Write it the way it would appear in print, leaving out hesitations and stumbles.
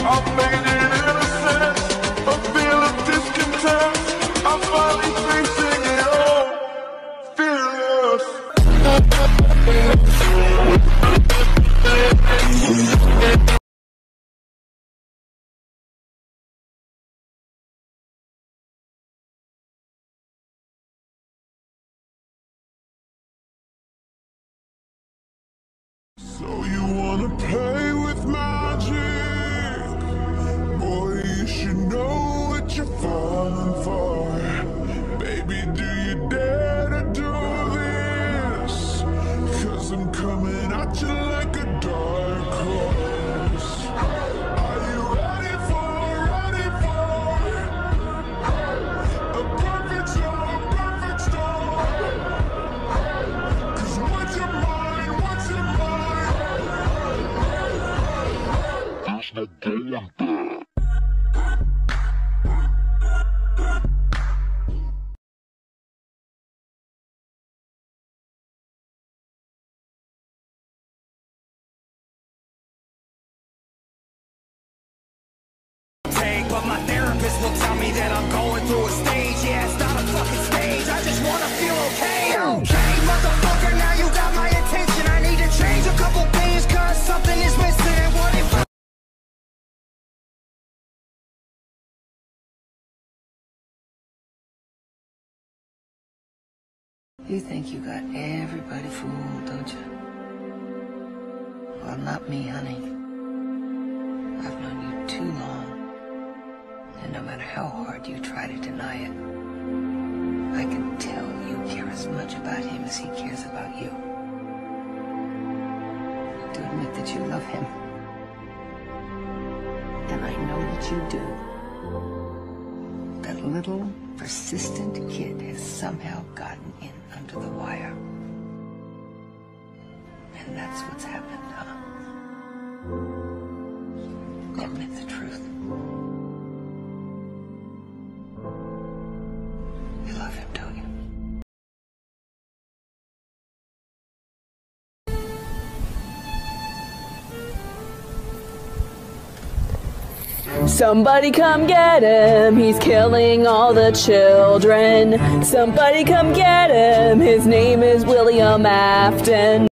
So you wanna play with magic? Boy, you should know what you're falling for. Baby, do you dare to do this? 'Cause I'm coming at you like a dark horse. Are you ready for a perfect storm, perfect storm? 'Cause what's your mind, what's your mind? There's no going back. But my therapist will tell me that I'm going through a stage. Yeah, it's not a fucking stage. I just wanna feel okay. Okay, motherfucker, now you got my attention. I need to change a couple things, 'cause something is missing. What if You think you got everybody fooled, don't you? Well, not me, honey. I've known you too long. And no matter how hard you try to deny it, I can tell you care as much about him as he cares about you. To admit that you love him, and I know that you do, that little, persistent kid has somehow gotten in under the wire. And that's what's happened, huh? Admit the truth. You love him, don't you? Somebody come get him, he's killing all the children. Somebody come get him, his name is William Afton.